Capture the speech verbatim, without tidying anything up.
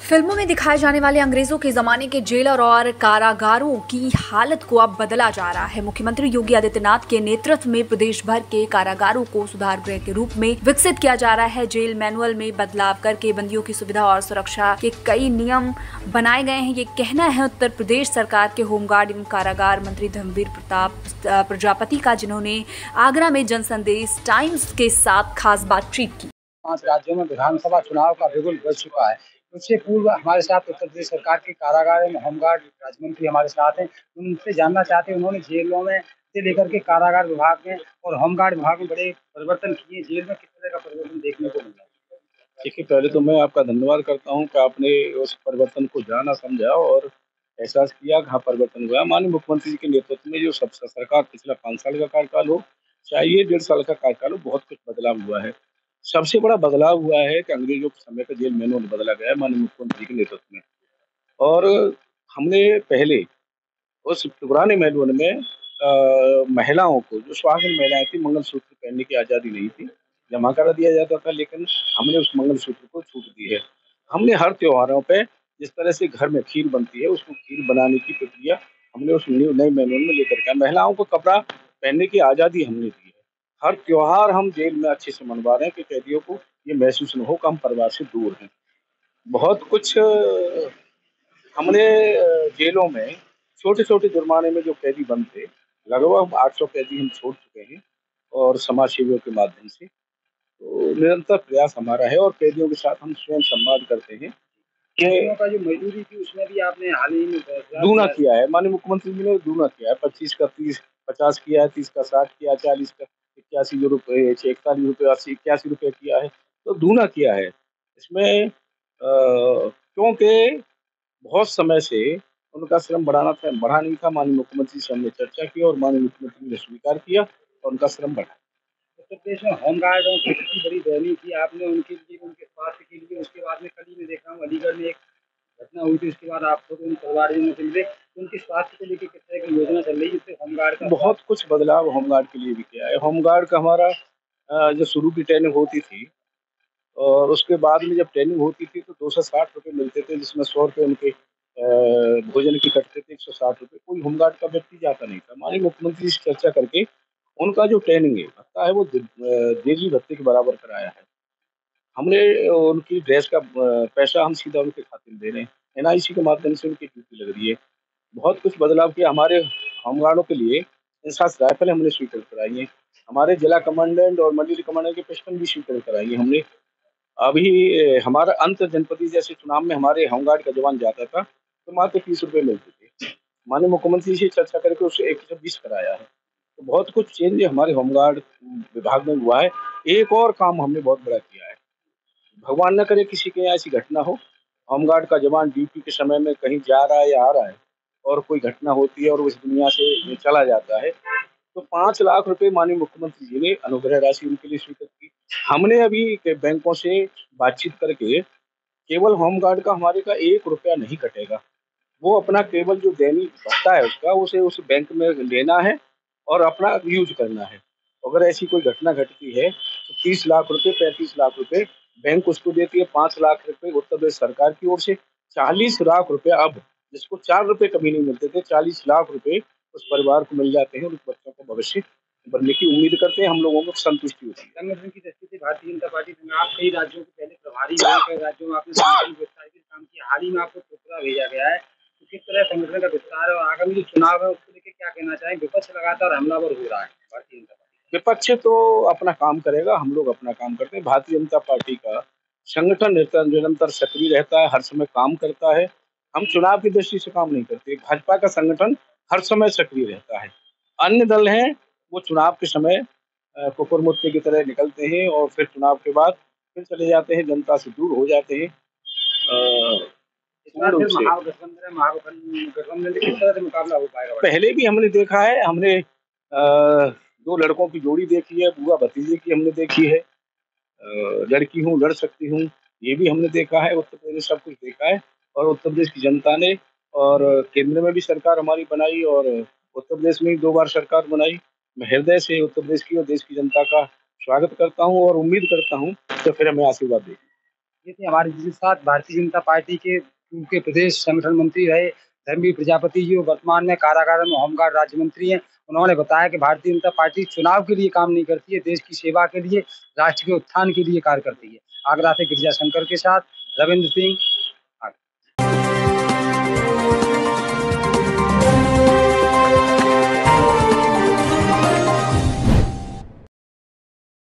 फिल्मों में दिखाए जाने वाले अंग्रेजों के जमाने के जेलर और कारागारों की हालत को अब बदला जा रहा है। मुख्यमंत्री योगी आदित्यनाथ के नेतृत्व में प्रदेश भर के कारागारों को सुधार गृह के रूप में विकसित किया जा रहा है। जेल मैनुअल में बदलाव करके बंदियों की सुविधा और सुरक्षा के कई नियम बनाए गए हैं। ये कहना है उत्तर प्रदेश सरकार के होमगार्ड एवं कारागार मंत्री धर्मवीर प्रताप प्रजापति का, जिन्होंने आगरा में जनसंदेश टाइम्स के साथ खास बातचीत की। पांच राज्यों में विधानसभा चुनाव का बिगुल बज चुका है। उससे पूर्व हमारे साथ उत्तर प्रदेश सरकार के कारागार एवं होमगार्ड राज्य मंत्री हमारे साथ हैं। उनसे जानना चाहते हैं, उन्होंने जेलों में से लेकर के कारागार विभाग में और होमगार्ड विभाग में बड़े परिवर्तन किए। जेल में किस तरह का परिवर्तन देखने को मिला? देखिए, पहले तो मैं आपका धन्यवाद करता हूं कि आपने उस परिवर्तन को जाना, समझा और एहसास किया कि हाँ परिवर्तन हुआ। माननीय मुख्यमंत्री जी के नेतृत्व में जो सब सरकार पिछला पाँच साल का कार्यकाल हो चाहे ये डेढ़ साल का कार्यकाल हो, बहुत कुछ बदलाव हुआ है। सबसे बड़ा बदलाव हुआ है कि अंग्रेजों के समय का जेल मैनुअल बदला गया है माननीय मुख्यमंत्री के नेतृत्व में। और हमने पहले उस पुराने मैनुअल में अ, महिलाओं को, जो सुहागिन महिलाएं थी, मंगलसूत्र पहनने की आज़ादी नहीं थी, जमा करा दिया जाता था, लेकिन हमने उस मंगलसूत्र को छूट दी है। हमने हर त्योहारों पे जिस तरह से घर में खीर बनती है, उसको खीर बनाने की प्रक्रिया हमने उस न्यू नए मैनुअल में लेकर के, महिलाओं को कपड़ा पहनने की आज़ादी हमने दी है। हर त्योहार हम जेल में अच्छे से मनवा रहे हैं कि कैदियों को ये महसूस न हो कि हम परिवार से दूर हैं। बहुत कुछ अ, हमने अ, जेलों में छोटे-छोटे जुर्माने में जो कैदी बंद थे, लगभग आठ सौ कैदी हम छोड़ चुके हैं और समाज सेवियों के माध्यम से। तो निरंतर प्रयास हमारा है और कैदियों के साथ हम स्वयं संवाद करते हैं कि कैदियों का जो मजदूरी थी उसमें भी आपने हाल ही में फैसला दूना किया है। किया है। माननीय मुख्यमंत्री जी ने दूना किया है, पच्चीस का तीस, पचास किया है, तीस का साठ किया, चालीस का इक्यासी जो रुपए, इकतालीस रुपए, अस्सी इक्यासी रुपए किया है, तो दूना किया है। इसमें अ, क्योंकि बहुत समय से उनका श्रम बढ़ाना था, बढ़ा नहीं था। माननीय मुख्यमंत्री से हमने चर्चा की और माननीय मुख्यमंत्री ने स्वीकार किया और उनका श्रम बढ़ा। उत्तर प्रदेश में होमगार्डों की स्थिति बड़ी दयनीय थी। आपने उनके लिए, उनके स्वास्थ्य के लिए, उसके बाद में कल ही मैं देख रहा हूँ अलीगढ़ में एक घटना हुई थी, उसके बाद आप खुद उन परिवारजनों से मिले। उनके स्वास्थ्य को लेकर किस तरह की योजना चल रही है जिससे होमगार्ड का बहुत कुछ बदलाव होमगार्ड के लिए भी किया है। होमगार्ड का हमारा अ, जो शुरू की ट्रेनिंग होती थी और उसके बाद में जब ट्रेनिंग होती थी तो दो सौ साठ रुपए मिलते थे, जिसमें सौ रुपए उनके अ, भोजन के कटते थे, एक सौ साठ रुपए। कोई होमगार्ड का व्यक्ति जाता नहीं था। माननीय मुख्यमंत्री से चर्चा करके उनका जो ट्रेनिंग है भत्ता है वो दे अ, देवी भत्ते के बराबर कराया है। हमने उनकी ड्रेस का अ, पैसा हम सीधा उनके खाते में दे रहे हैं। एन आई सी के माध्यम से उनकी ड्यूटी लग रही है। बहुत कुछ बदलाव किया। हमारे होमगार्डों के लिए इंसास राइफल हमने स्वीकृत कराई है। हमारे जिला कमांडेंट और मंडल कमांडेंट के पिस्टन भी स्वीकृत कराई है हमने। अभी अ, हमारा अंतर जनपदीय जैसे चुनाव में हमारे होमगार्ड का जवान जाता था, तो मात्र तीस रुपए मिलते थे। माननीय मुख्यमंत्री से चर्चा करके उसे एक सौ बीस कराया है। तो बहुत कुछ चेंज हमारे होमगार्ड विभाग में हुआ है। एक और काम हमने बहुत बड़ा किया है। भगवान न करे किसी के यहाँ ऐसी घटना हो, होमगार्ड का जवान ड्यूटी के समय में कहीं जा रहा है या आ रहा है और कोई घटना होती है और वो इस दुनिया से चला जाता है, तो पाँच लाख रुपए माननीय मुख्यमंत्री जी ने अनुग्रह राशि उनके लिए स्वीकृत की। हमने अभी के बैंकों से बातचीत करके केवल होमगार्ड का हमारे का एक रुपया नहीं कटेगा। वो अपना केवल जो दैनिक भत्ता है उसका, उसे उस बैंक में लेना है और अपना यूज करना है। अगर ऐसी कोई घटना घटती है तो तीस लाख रुपए, पैंतीस लाख रुपए बैंक उसको देती है। पाँच लाख रुपए उत्तर प्रदेश सरकार की ओर से, चालीस लाख रुपए अब जिसको चार रुपए कभी नहीं मिलते थे, चालीस लाख रुपए उस परिवार को मिल जाते हैं और उस बच्चों को भविष्य बनने की उम्मीद करते हैं। हम लोगों को संतुष्टि होती है। संगठन की दृष्टि से भारतीय जनता पार्टी में आप कई राज्यों के पहले प्रभारी रहे, कई राज्यों में आपने संगठन विस्तार के काम किया, हाल ही में आपको त्रिपुरा भेजा गया है। तो किस तरह संगठन का विस्तार और आगामी जो चुनाव है उसको लेकर क्या कहना चाहें? विपक्ष लगातार हमलावर हो रहा है भारतीय जनता पार्टी। विपक्ष तो अपना काम करेगा, हम लोग अपना काम करते हैं। भारतीय जनता पार्टी का संगठन निरंतर निरंतर सक्रिय रहता है, हर समय काम करता है। हम चुनाव की दृष्टि से काम नहीं करते। भाजपा का संगठन हर समय सक्रिय रहता है। अन्य दल हैं वो चुनाव के समय अ, कुकुरमुत्ते की तरह निकलते हैं और फिर चुनाव के बाद फिर चले जाते हैं, जनता से दूर हो जाते हैं। अ, इस पूर्ण बार रूप फिर से महागठबंधन है, महागठबंधन गठबंधन में किस तरह से मुकाबला हो पाएगा? पहले भी हमने देखा है। हमने अ, दो लड़कों की जोड़ी देखी है, बुआ भतीजे की हमने देखी है। अ, लड़की हूँ, लड़ सकती हूँ, ये भी हमने देखा है। उत्तर प्रदेश सब कुछ देखा है और उत्तर प्रदेश की जनता ने और केंद्र में भी सरकार हमारी बनाई और उत्तर प्रदेश में भी दो बार सरकार बनाई। मैं हृदय से उत्तर प्रदेश की और देश की जनता का स्वागत करता हूँ और उम्मीद करता हूँ कि फिर हमें आशीर्वाद देगी। ये थे हमारे जिनके साथ भारतीय जनता पार्टी के पूर्व के प्रदेश संगठन मंत्री रहे धर्मवीर प्रजापति जी, वर्तमान में कारागार में होमगार्ड राज्य मंत्री हैं। उन्होंने बताया कि भारतीय जनता पार्टी चुनाव के लिए काम नहीं करती है, देश की सेवा के लिए, राष्ट्र के उत्थान के लिए कार्य करती है। आगरा से गिरिजा शंकर के साथ रविंद्र सिंह,